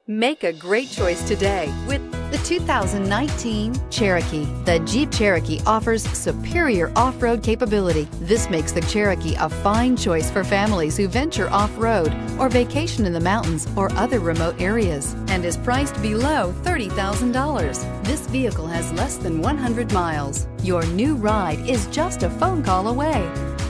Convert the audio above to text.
Make a great choice today with the 2019 Cherokee. The Jeep Cherokee offers superior off-road capability. This makes the Cherokee a fine choice for families who venture off-road or vacation in the mountains or other remote areas, and is priced below $30,000. This vehicle has less than 100 miles. Your new ride is just a phone call away.